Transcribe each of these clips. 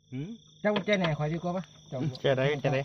เจ้ากุญแจไหนคอยดีกว่าปะเจอได้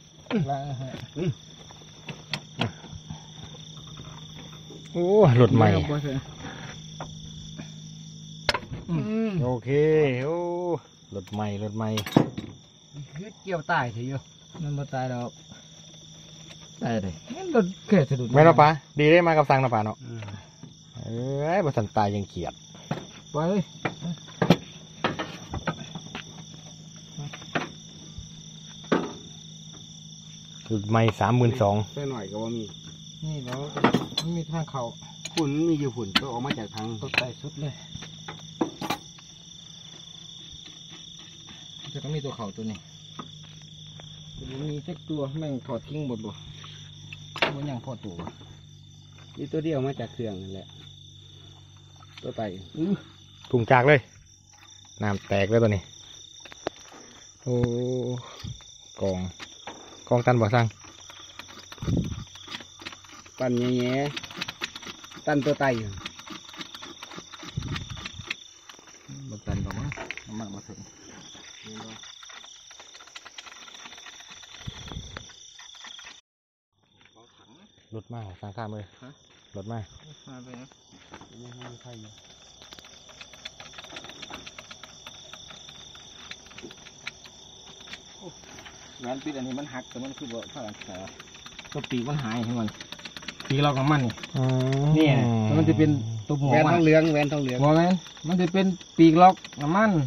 โอ้หลุดใหม่โอเคโอ้หลุดใหม่เกี่ยวตายเฉยอยู่มันมาตายแล้วตายเลยรถแค่สะดุดไม่หรอปะดีได้มากับสังนะปะเนาะบริษัทตายยังเขียดไปเลยหลุดใหม่32,000 ใส่หน่อยก็ว่ามีนี่แล้วมันมีทางเขาฝุ่นมีอยู่ฝุ่นก็ออกมาจากทางตัวใต้สุดเลยจะก็มีตัวเขาตัวนี้มีสักตัวแม่งถอดทิ้งหมดบ่มันยังพอตัวนี่ตัวเดียวมาจากเครื่องนั่นแหละตัวไตถุงจากเลยน้ำแตกแล้วตัวนี้โอ้กองตันบ่สั่งตันแง่ๆตันตัวไตบ่ตันหรอกมั้งมันมาถึงรถมาสร้างข้ามเลยรถมาไปนะยังไม่ใช่แหวนปิดอันนี้มันหักแต่มันคือบ่ผ่านแต่ตัวปีกมันหายให้มันปีเรากับมันนี่มันจะเป็นตัวหัวแหวนทองเหลืองหัวมันจะเป็นปีกล็อกน้ำมัน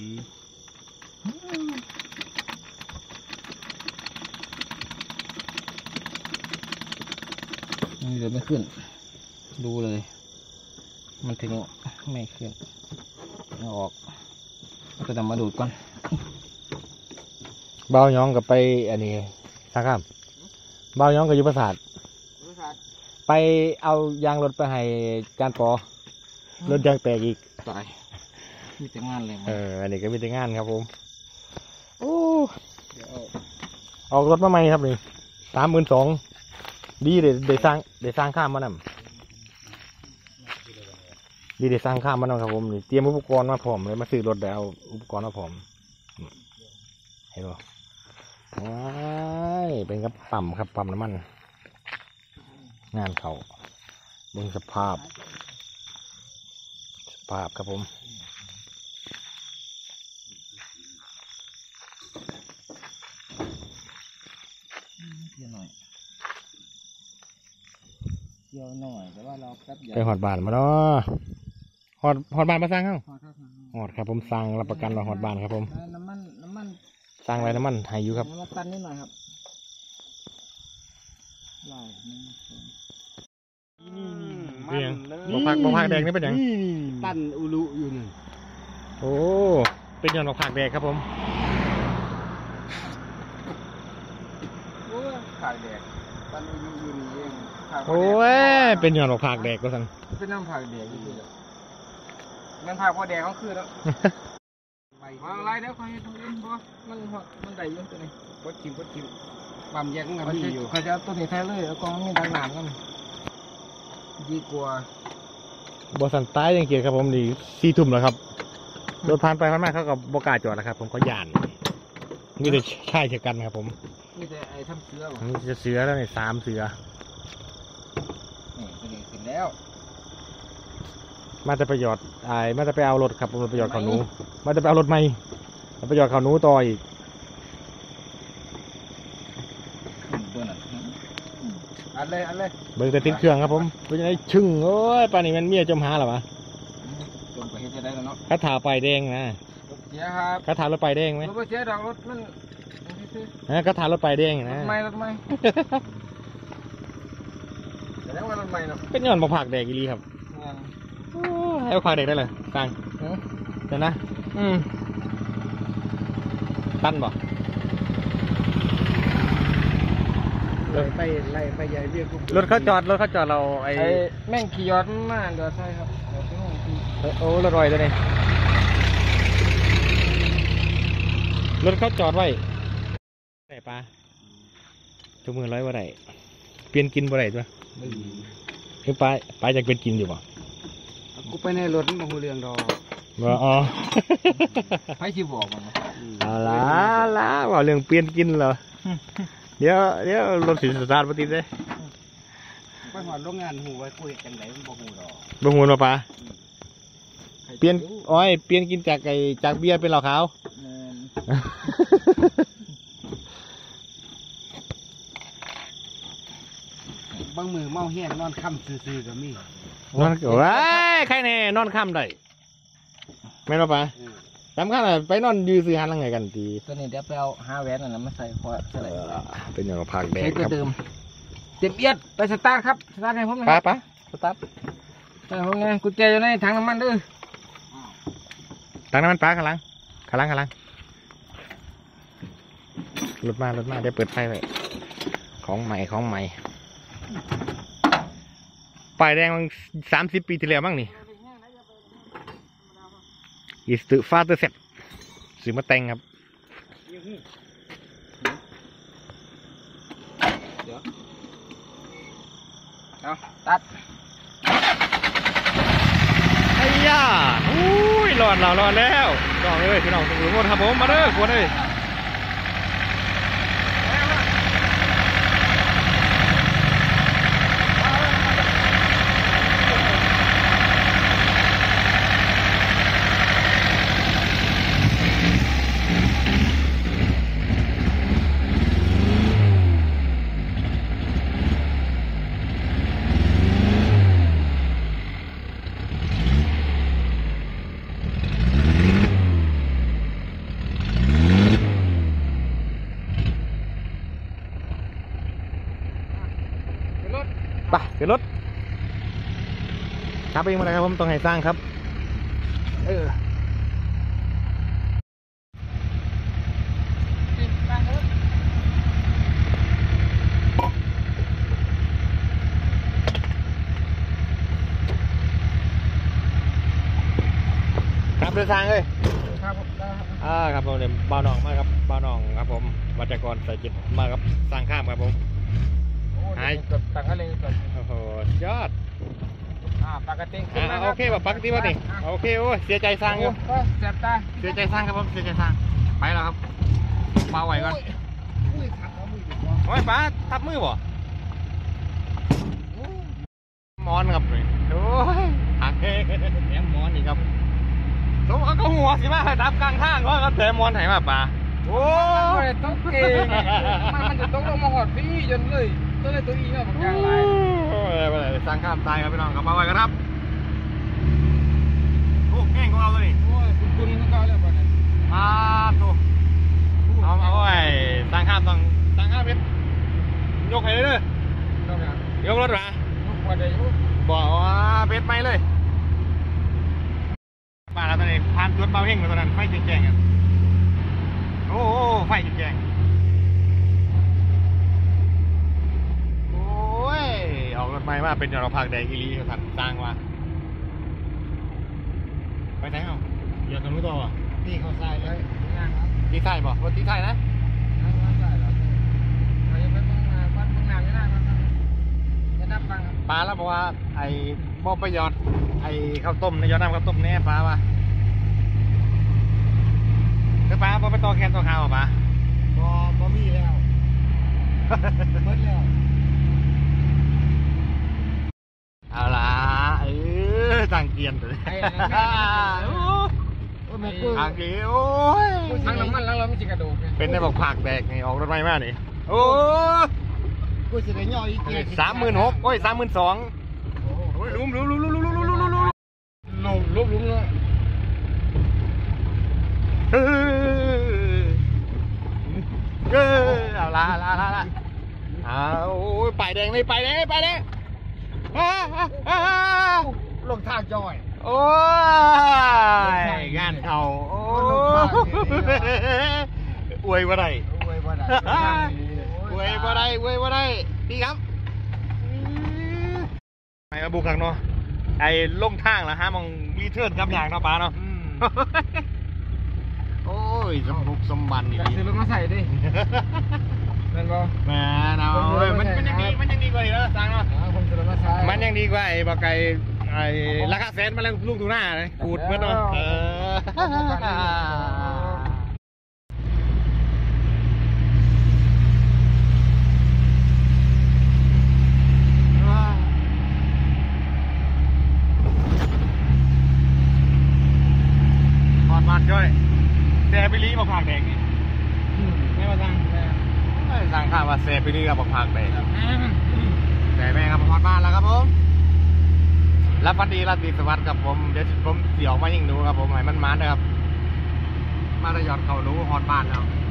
นี่เดี๋ยวไม่ขึ้นดูเลยมันถึงไม่ขึ้นเอาออกจะนำมาดูดก่อนเบาย้องกับไปอันนี้สักคำเบาย้องกับยุประสาทไปเอายางรถไปให้จานปอรถยางแตกอีกตายมีแต่งานเลยอันนี้ก็มีแต่งานครับผมโอ้ออกรถมาใหม่ครับนี่32,000ดีเดี๋ยวสร้างข้ามมานำดีเดี๋ยวสร้างข้ามมานำครับผมนี่เตรียมอุปกรณ์มาพร้อมเลยมาซื้อรถแล้วอุปกรณ์มาพร้อมเห็นป่ะว้ายเป็นกระปั๊มครับปั๊มน้ำมันงานเขาเบิ่งสภาพครับผมเกี่ยวหน่อยแต่ว่าเราแป๊บเดียวไปหอดบ้านมาเนาะหอดบ้านมาสร้างเขาหอดครับผมสร้างรับประกันว่าหอดบ้านครับผมน้ำมันสร้างอะไรน้ำมันให้อยู่ครับตันนิดหน่อยครับบ่พักแดงนี่เป็นยังตันอุลุอยู่หนึ่งโอ้เป็นยอดผักแดงครับผมผักแดงตันอุลุอยู่นี่เองโอ้ยเป็นยอดผักแดงก็สั่งเป็นน้ำผักแดงนี่เลยมันผักพอแดงก็คือแล้วมาอะไรเดี๋ยวใครทำเองบ่มันได้ยุ่งตัวนี้กดคิวปั๊มแยกกันพี่อยู่เขาจะเอาตัวนี้แท้เลยแล้วก็มีดังหนามกันดีกว่าบอสันใต้ยังเกียรครับผมดี4 ทุ่มแล้วครับรถผ่านไปผ่านมาเขากับบอกาจอดนะครับผมเขาย่านมีแต่ชายเช่นกันครับผมมีแต่ไอ้ทำเสือหรอมีเสือแล้วนี่3 เสือนี่ตัวนี้ขึ้นแล้วมาจะประโยชน์มาจะไปเอารถครับผมประโยชน์เขาหนูมาจะไปเอารถใหม่ประโยชน์เขาหนูต่ออีกอันเลยเบิ่งแต่ติดเครื่องครับผมเป็นยังไงชึ่งโอ้ยป่านนี้มันเมียจมหาหรอวะจมไปเฮ็ดได้แล้วเนาะคาถาไปแดงนะเสียครับคาถารถไปแดงไหมรถเสียดอกรถมันคาถารถไปแดงนะรถไม่แต่แล้วว่ารถไม่เนาะเป็นย้อนผักแดงอีลีครับให้ผักแดงได้เลยกลางเดี๋ยวนะตั้นบ่ไปใหญ่เรียกรถเขาจอดเราไอ้แม่งขี่ยอดมากเดี๋ยวใช่ครับโอ้รถลอยตัวนี้รถเขาจอดไว้ไหนปลาถุงมือร้อยว่าไหนเปลี่ยนกินว่าไหนจ้ะคือปลาจะเป็นกินอยู่ป่ะกูไปในรถมันหูเรืองดอกอ๋อไผสิบอกมันเอาละว่าเรื่องเปลี่ยนกินเหรอเดี๋ยวรถสิสตาร์ทบ่ติดเลยไปหอดโรงงานหูไว้คุยจังไหนมันบ่หูดอกบ่ฮู้ว่าปลาเปลี่ยนอ้อยเปลี่ยนกินจากเบียร์เป็นเหล้าขาวบางมือเมาเฮี้ยนนอนค่ำซื่อๆก็มีนอนว้ายใครแน่นอนค่ำได้แม่นบ่ปลาสำคัญอ่ะไปนอนยืนซื้อหันหลังไงกันทีตัวนี้เดี๋ยวไปเอา5แหวนนั่นน่ะมาใส่พอใส่เป็นอย่างผักแดงใช้คตัวรับเดิมเต็มเอียดไปสตาร์ทครับสตาร์ทให้ผมนะปลาสตาร์ทใช่ผมไงกุญแจอยู่ในถังน้ำมันด้วยตังน้ำมันปลาข้างหลังรถมาเดี๋ยวเปิดไฟไว้ของใหม่ป้ายแดงมัน30 ปีที่แล้วมั้งนี่อีสต์ฟาเตอร์เซ็ตซื้อมาแต่งครับเอาตัดไอ้ย่าอุ้ยรอดแล้วน้องเลยพี่น้องทุกคนครับผมมาเด้อคนเลยไปขึ้นรถครับเองมาเลยครับผมต้องให้สร้างครับครับเดินทางเลยครับผมครับผมเนี่ยบ่าวหนองมาครับบ่าวหนองครับผมวัจกรสายจิตมาครับสร้างข้ามครับผมหายกับตังอะไรก่อนโอ้โหยอดปกติโอเคป่ะปกติป่ะนี่โอเคโอ้ยเสียใจสร้างอยู่ก็แสบตาเสียใจสร้างครับผมเสียใจสร้างไปแล้วครับมาไหวก่อนอุ้ยขับเอามือดีกว่าโอ้ยป้าทับมือบ่มอนครับเลยโอ้ยหักแถมมอนอีกครับสมก็หัวสิมาดับกลางทางก็แถมมอนไหนมาป่าโอ้ยต้องเก่งมันจะต้องลงมาหอดพี่จนเลยตัวเลยตัวอีเนี่ยผมยางไรไปเลยสร้างข้ามตายครับพี่น้องกลับมาไว้กันครับโอ้แง่งของเราเลยโอ้ยคุณก็แล้วป่ะเนี่ยตัวเอาไว้สร้างข้ามต้องสร้างข้ามเพชรยกให้เลยเด้อต้องอย่างยกรถมาลูกว่าได้ยุบอกว่าเพชรไม่เลยมาแล้วตอนนี้ผ่านจุดเบาเฮงมาตอนนั้นไฟแจ้งๆกันโอ้ไฟแจ้งโอ้ยออกรถใหม่มาเป็นยอดพักแดงอีลีเขาสั่งสร้างว่าไปไหนเอาเดี๋ยวกันรู้ตัววะนี่เขาใส่เลยงานครับตีไส้บ่รถตีไส้นะงานได้หรอเราจะไปบ้านบ้านน้ำไม่ได้ครับจะนับฟังครับปลาแล้วบอกว่าไอ้บ่ไปหยอดไอ้ข้าวต้มในยอดน้ำข้าวต้มแน่ปลาว่ะคือปลาบ่ไปต่อแขนต่อขาป่ะปลาบ่มีแล้วหมดแล้วเอาล่ะต่างเกียนเลยไอ้โอ้ยทางเกียโอ้ยทางน้ำมันแล้วเราไม่จิกระโดดเป็นได้บอกผักแดกนี่ออกรถไฟมากนี่โอ้ยกูจะได้ย่อยอีกที 36,000โอ้ย32,000โอ้ยลุมลงลุกลุกเลยเอาละเอาโอ้ยไปแดงเลยไปแดงลงทางย่อยโอ้ยงานเขาโอ้อวยบ่ได้อวยบ่ได้อวยบ่ได้พี่ครับไปกระบุกขังเนาะไอ้ลงทางแล้วฮะมองรีเทิร์นกับอย่างเนาะป้าเนาะโอ้ยสมบุกสมบันนี่ซื้อรถมาใส่ดิเป็นบ่แม่เนาะมันยังดีกว่าอีกเนาะสั่งเนาะผมซื้อรถมาใส่มันยังดีกว่าไอ้บอกไก่ไอ้ราคาแสนมาแล้วลูกดูหน้าเลยขูดเมื่อเนาะทอดมันจ้อยแซ่บไปรีบอกผักแดงนี่ไม่มาสั่งสั่งข้าวว่าแซ่บไปรีกับบอกผักแดงแต่แม่ครับทอดมันแล้วครับผมรับฟันดีรับดีสวัสดิ์ครับผมเดี๋ยวผมเสี่ยวมายิงหนูครับผมให้มันนะครับมาตะยอดเขาหนูฮอดบ้านแล้ว